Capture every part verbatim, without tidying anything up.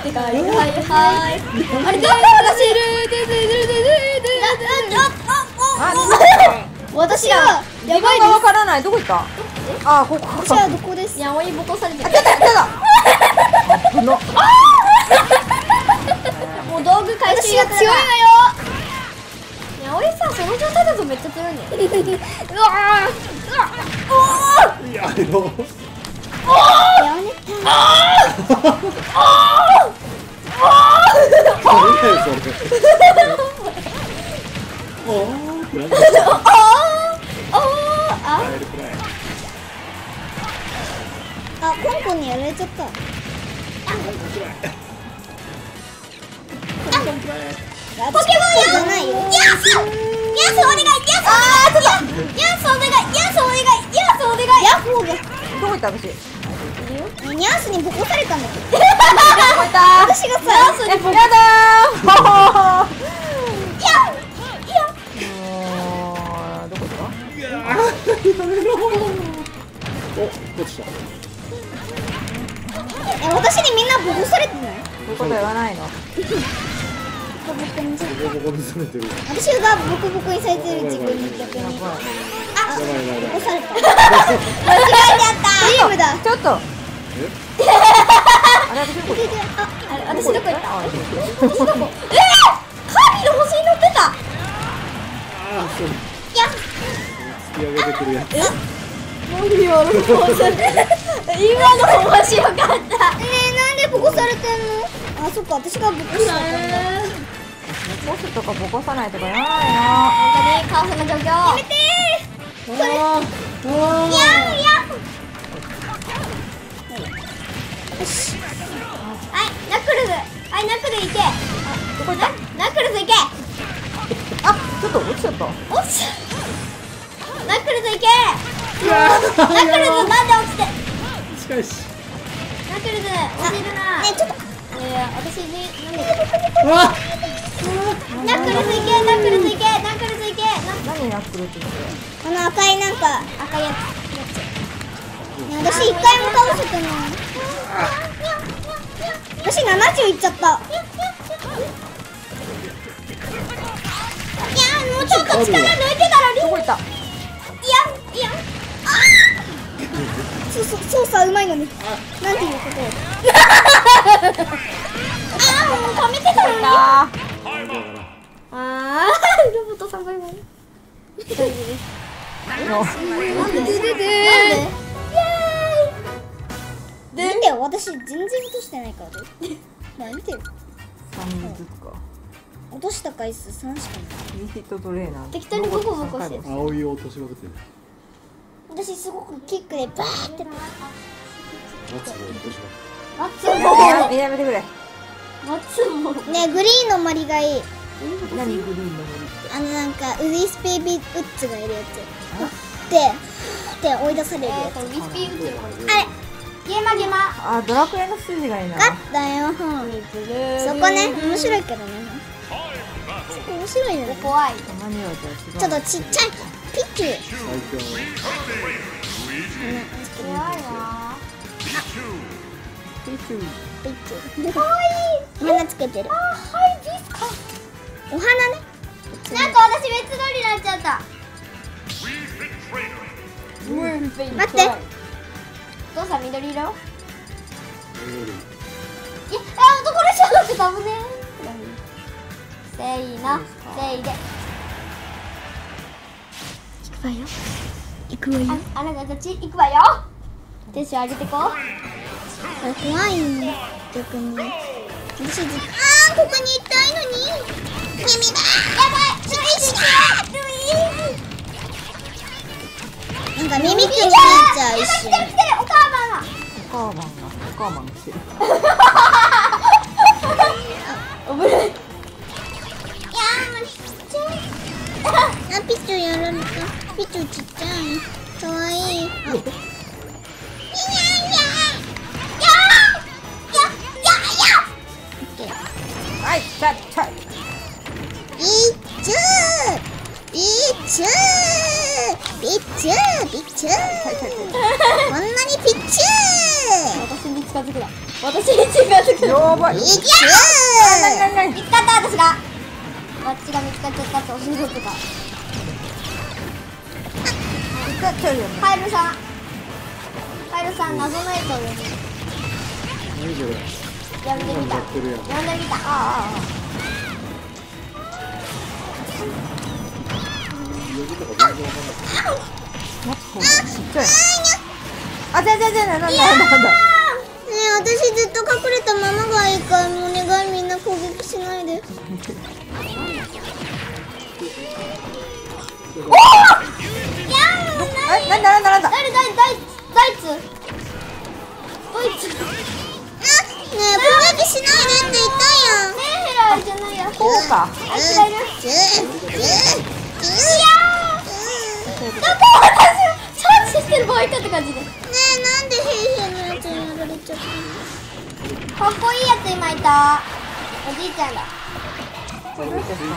はいはい。あれ、どう走る。私がやばいです。 わからない。どこ行った？あ、ここ。 私はどこです。いや、おいボコされてる。 あ、来た来た。危な。 もう道具回収が強いわよ。いや、おいさ、その状態だとめっちゃ強いね。うわー、うわ、おお。 やめろ。 おお。やめた。おお。おお。 何だよそれ。おお。 おお。あ。あ、コンコンにやられちゃった。ポケモンやじゃないよ。やす、やすお願い、やすお願い、やすお願い、やすお願い、やすお願い。ヤッホーがどこ行った私？ ニャースにボコされたんだけど。 どこ行った？ 私がさ、ニャースにボコ。 やだー。 いや、いや。 もうどこ行った？ やめろ。お、落ちた。 え、私にみんなボコされてない？ そういうこと言わないの。 ボコボコにされてる。 ボコボコにされてる。 私がボコボコにされてる自分に逆に。あ、ボコされた。間違えちゃった。リームだ。 ちょっと。 え？ あれ私どこ行った？ あ、あれ私どこ行った？私どこ？えー！カービィの星に乗ってた。 ああ、そう。 いや。 突き上げてくるやつ。 何やろう。今の面白かった。ねえ、なんでボコされてんの？あ、そっか、私がボコしたんだ。 ボスとかボコさないとか言わないの。 本当にカオスな状況。やめてー。それ。いやんいやん。よし。はい、ナックルズ。はい、ナックルズ行け。あ、どこ行った？ナックルズ行け。 あ、ちょっと落ちちゃった。 落ち。ナックルズ行け。ナックルズなんで落ちて。 近いし。 ナックルズ落ちるな。ね、ちょっと。いや、私になんで。 わっ。 ナックルズ行け、ナックルズ行け、ナックルズ行け。 何ナックルって言って？ あの赤いなんか赤いやつ。ね、私一回も倒せてない。私ななじゅういっちゃった。いやー、もうちょっと力抜いてたらリン。 どこ行った？ いやいや。そうそう操作うまいのに。なんていうこと。ああ、もう溜めてたのに。 ああー、ロボットさんバイバイ。大丈夫です。なんで？なんで？イエーイ。なんで私全然落としてないからね。見てる。 三人ずつか。 落とした回数三しかない。 リヒットトレーナー。 適当にボコボコしてる。 青いを落としまくってる。 私すごくキックでバーって。 松を落としマツやめやめてくれ。 マツも。ね、グリーンのマリがいい。 何グリーンの森って？ あのなんかウィスピービウッズがいるやつ。で、で追い出されるやつ。ウィスピーウッズのあれ。ゲーマゲーマ。 あ、ドラクエの筋がいいな。 勝ったよ。そこね、面白いけどね。そこ面白いのね。怖い。 たまにはじゃあ違う。 ちょっとちっちゃいピッチュ。 最強。 怖いわ。 ピッチュ。 ピッチュ。かわいい。お花つけてる。あ、はいですか。お花ね。なんか私別撮りになっちゃった。待って。お父さん緑色？いや、あ、男の人だってダメね。せーの、せいで。行くわよ。行くわよ。あ、あなたたち行くわよ。テンション上げてこう。これ怖いね。逆に。私ずっと、あー、ここに行きたいのに。耳だ。やばい。ルイしルイ。なんか耳くになっちゃう一瞬。来てる来てる、お母さんが。 お母さんが、お母さんが来てる。 あ、危ない。いやー、ちっちゃい。あ、ピッチュやられた。ピッチュちっちゃい。かわいい。あ、いやいや。やー。ややや。 はい、ちゃっちゃい。 ピッチュー。ピッチュー。ピッチュー。ピッチュー。こんなにピッチュー。私につ近づくな。私に近づくな。 やばい。 いきゃー。見つかった、私が。あっちが見つかっちゃったってお仕事か。 見つかっちゃうよね。 カエルさん。カエルさん、謎の絵と呼ぶ。 何これ。 やめてみた。 やってるやん。 呼んでみた。ああああ。 呼びとか全然わかんない。 待って、ほら、ちっちゃいの。あ、じゃじゃじゃ、なんだなんだなんだ。 ねえ、私ずっと隠れたままがいいから、もうお願い、みんな攻撃しないで。おお。いやー、もうなえ、なんだなんだなんだ。 誰誰誰ドイツドイツ。ねえ、攻撃しないでって言ったやん。ねえ、ヘラじゃないや。 こうか。 あいつがいる。いやー。だって私チャージしてる場合かって感じで。ねえ、なんでヘイヘイのやつにやられちゃったの。かっこいいやつ今いた。おじいちゃんだ。 これどうやって使うの？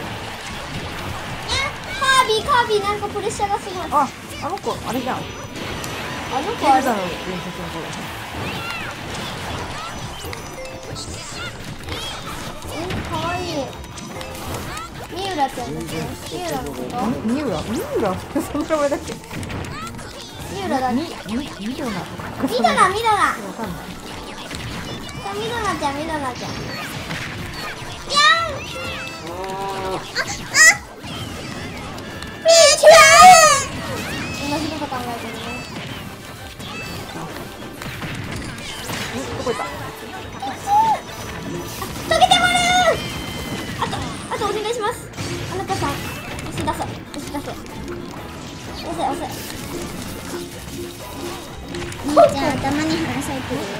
カービィカービィなんかプレッシャーがすごい。 あ、あの子、あれじゃん。 あの子あれエルザの伝説の子だ。 え、かわいい。ミウラちゃんですよ。ミウラのことミウラミウラその名前だっけ？ ミウラだっけ。 ミ、ミ、ミドナとか。 ミドナミドナ。 わかんない。 さあミドナちゃんミドナちゃん。いやー。ああ。ピーチュー。同じこと考えてるね。 どこ行った？ 溶けてもらう。あとあとお願いします。あなたさん押し出せ押し出せ押せ押せ。兄ちゃん頭に花咲いてるよ。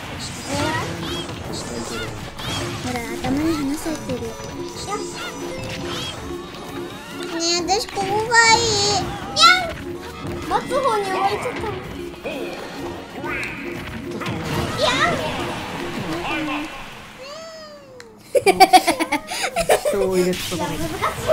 ほら頭に花咲いてるよ。ねえ、私ここがいい。にゃん。待つ方に追われちゃったの。いや人を入れてところに。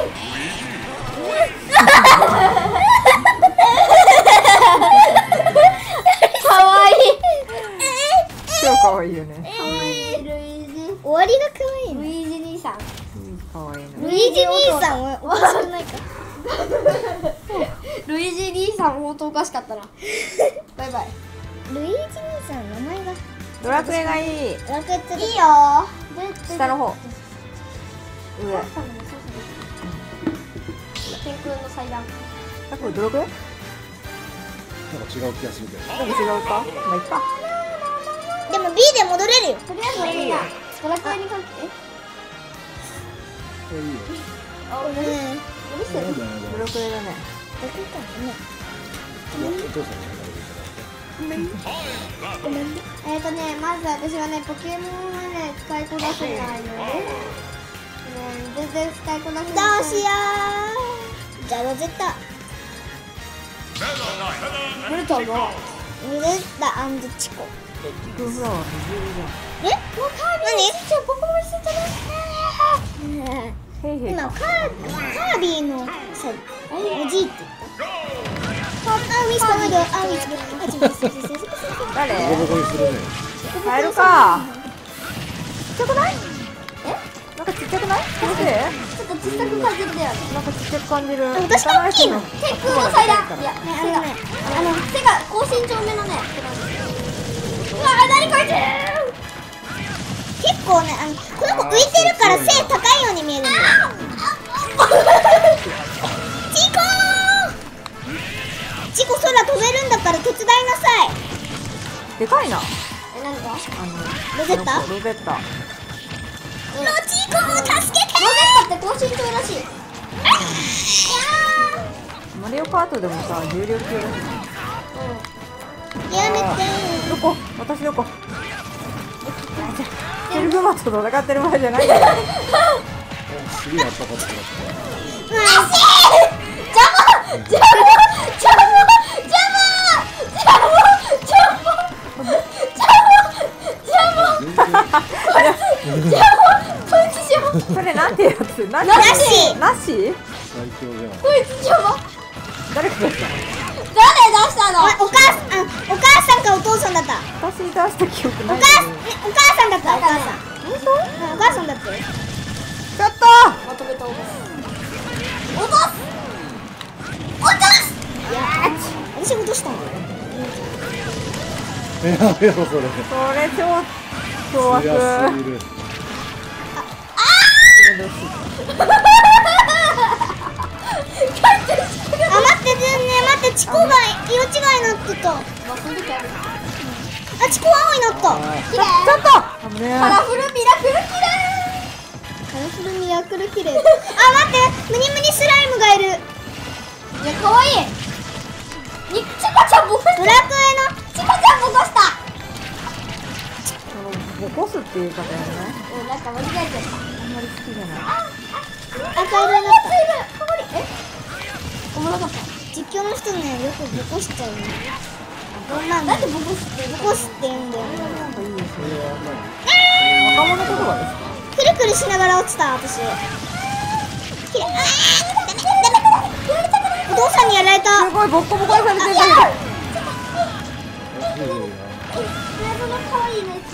かわいい。 超かわいいよね。 かわいい。ルイージ。終わりがかわいい。ルイージ兄さん。 かわいいルね。 イージ兄さんはおかしくないか。ルイージ兄さん本当おかしかったな。バイバイ。ルイージ兄さん名前が。 ドラクエがいい。 ラケットいいよ。 下の方。上。 天空の祭壇。 あ、これドラクエ？ なんか違う気がするけど。 なんか違うか？まあいいか。 でも B で戻れるよ。とりあえず俺みんなドラクエにかけて。 これいいよ。 あ、俺ね。何してる？ そうだよね。 ドラクエだね。 どこかね。 お父さんにごめんね。ごめんね。えっとね、まず私はね、ポケモンはね、使いこなせないので、ね、全然使いこなせない。どうしよう。じゃあロゼッタ。ルルトのルゼッタアンドチコ。 ビッグフラワーって十分じゃん。 え？もうカービィのちっちゃいポケモンしてたね。 ヘイヘイか。 今カーカービィのさ、おじいって言った。あ、ウィスパーのあ、ウィスパー。あ、ちょっと誰？ ボコボコにするね。 カエルか。 ちっちゃくない？ え？なんかちっちゃくない？どうして？ ちょっと小さく感じるだよね。 なんかちっちゃく感じる。 私が大きいの。天空の祭壇。いや、ね、あれだ。あの背が高身長目のね。うわ、なにこいつ。結構ね、あのこの子浮いてるから背高いように見えるんだよ。チコー。チコ空飛べるんだから手伝いなさい。 でかいな。 え、何が？ あのロゼッタ？ ロゼッタ。 ロチコを助けて。ロゼッタって高身長らしい。いやー。 マリオカートでもさ、重量級だし。 やめて。 どこ？私どこ？セルフマットと戦ってる場合じゃないんだよ。 すげえあったかった。 邪魔邪魔邪魔邪魔邪魔邪魔こいつ邪魔。 それなんてやつ？ななしなし？ 最強じゃん。 こいつ邪魔。 誰が出したの？ 誰出したの？お母さん、お母さんかお父さんだった。 私出した記憶ないお母、ね、お母さんだった。お母さん。 本当？ うん、お母さんだったよ。 ちょっとまとめた落とす。落とす。落とす。いやー、私落としたの。 やめろそれ。 それ超凶悪。 強すぎる。 あ、待って、全然待って、チコが色違いになってた。あ、チコ青になった。 ちょっと危ねえ。 カラフルミラクルキレー。カラフルミラクルキレー。あ、待って、ムニムニスライムがいる。いや、可愛い。に、チコちゃんボコした。ドラクエのチコちゃんボコした。 ボコすっていう方やね。 うん、なんか間違えちゃった。 あんまり好きじゃない。 赤色になった。え、おもろかった。実況の人ね、よくボコしちゃうね。どんなんだってボコすってボコすって言うんだよ。 なんかいいですね。若者言葉ですか？ くるくるしながら落ちた私。きれい。あー、お父さんにやられた。 すごいボッコボコにされてるんだけど。 謎の可愛いのやつ。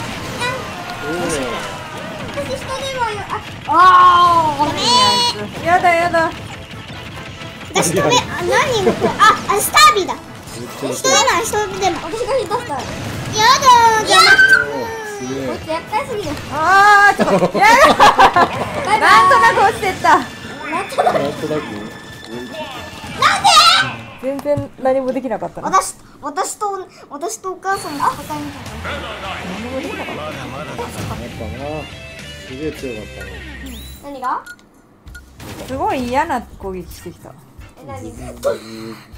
私人でもよ。あ、 ああ、やだやだ。 私とね、あ、何人もこれ、あ、あ、スタービーだ。人でない、人でも。私がヒットした。やだー、じゃあ。こいつ厄介すぎる。 ああ、ちょっと、やだ。なんとなく落ちてった。 なんとなく。 なんとなく。 なんで？ 全然何もできなかったの。 私、私と、私とお母さんが戦いに来た。 何もできなかった。 やったな。すげえ強かったね。 何が？ すごい嫌な攻撃してきた。 え、何？ うんちょっとね、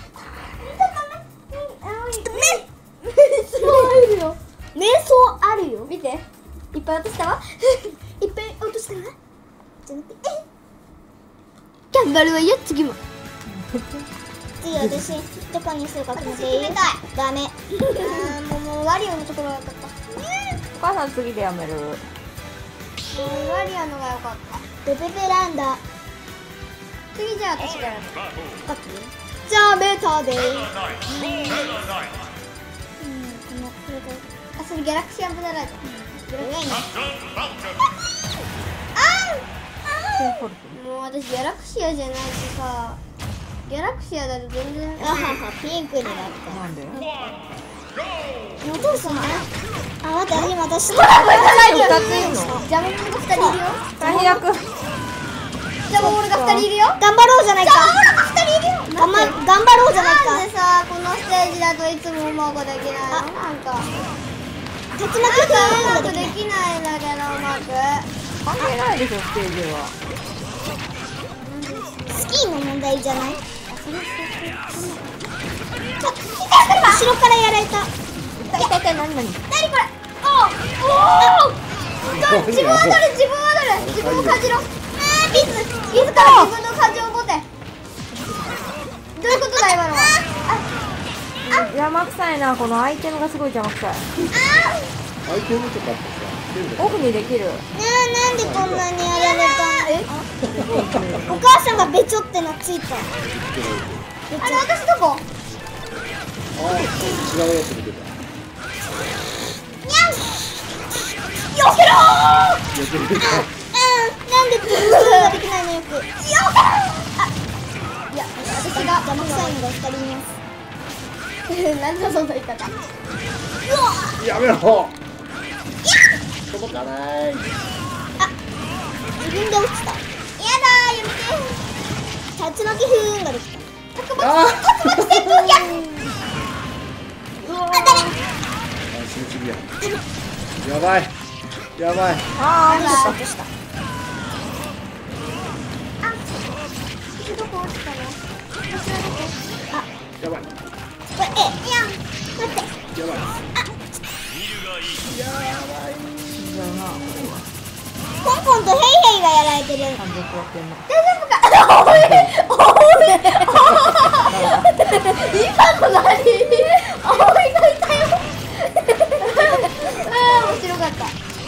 瞑想あるよ。瞑想あるよ。見て、いっぱい落としたわ。いっぱい落としたわ。じゃなくて、頑張るわよ、次も。次私どこにするか決めていい？ダメ。あー、もうもうワリオのところがよかった。 お母さん次でやめる。 もうワリオのがよかった。ペペペランダ。次じゃあ私がやる。じゃあメーターで。うん、このこれで。あ、それギャラクシアンブナライト。ギャラクシアン。ああ。もう私ギャラクシアじゃないとさ。ギャラクシアだと全然。あはは、ピンクになった。 なんで？ お父さん。あ、待って、今私。ジャムモンがふたりいるよ。 最悪。 ジャムモンがふたりいるよ。頑張ろうじゃないか。ジャムモンがふたりいるよ。頑張ろうじゃないか。なんでさ、このステージだといつもうまくできないの？なんか。竜巻がうまくできないんだけど、うまく。 関係ないでしょ、ステージは。 スキーの問題じゃない？後ろからやられた。痛い痛い痛い、何何？何これ？おお。自分はどれ？自分はどれ？自分を感じろ。ああ、ビズ、ビズから自分の感情を持て。どういうことだ今のは？ 邪魔くさいな、このアイテムがすごい邪魔くさい。 アイテムとかってさ、 オフにできる。 ねえ、なんでこんなにやられたの？え？お母さんがべちょってなついた。あれ、私どこ？ ああ、違うやつ見てた。 にゃん。よけろー。 よけるか。 うん、なんでブルーができないのよく。よけろー。あ、いや、私が邪魔くさいのがふたりいます。なんだその言い方。うわ。 やめろ。届かない。 あ、自分で落ちた。やだー、やめて。竜巻風雲ができた。竜巻、竜巻旋風逆。あ、誰？ あ、死ぬすぎや。やばい。やばい。 ああ、 落とした。あ、どこ落ちたの？こちらどこ？あ、 やばい。 これ、え、いや、待って。 やばい。 あ、 やばい。 コンコンとヘイヘイがやられてる。 感情変わってんの。 大丈夫か？おいおい今の何？葵がいたよ。ああ、面白かった。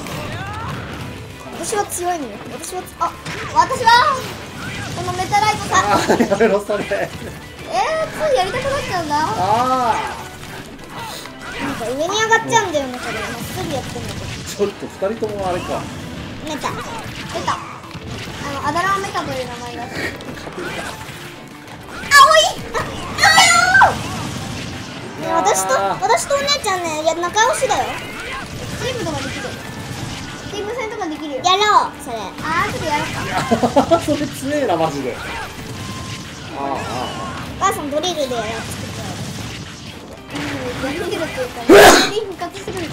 私は強いのよ。私はあ、私はこのメタライトさん。 あー、やめろそれ。 えー、ついやりたくなっちゃうんだ。 ああ。 なんか上に上がっちゃうんだよね、これ。まっすぐやってんだけど。 ちょっとふたりともあれか。 メタ。出た。あの、アダラーメタという名前が。 勝てるか。 青いあ、ね、私と、私とお姉ちゃんね、いや、仲良しだよ。チームとかできる。チーム戦とかできるよ。やろう、それ。あー、ちょっとやろうか。 それ強えな、マジで。ああ、ああ。 お母さんドリルでやら作ってやる。うん、やってるっていうか、リ復活するんだ。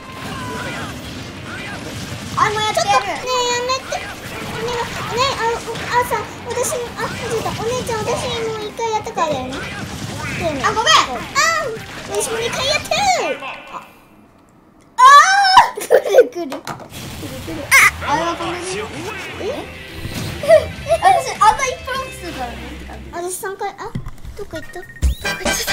あ、もうやってやる。ねえ、やめて。お願い。ねえ、あ、あ、さ、私、あ、おじいた。お姉ちゃん、私もう一回やったからだよね。あ、ごめん。あ、私もう一回やってる。あ、あー、くるくる。くるくる。あ、あれはこんなに。え？私、あと一分するからね。私三回、あ、どっか行った。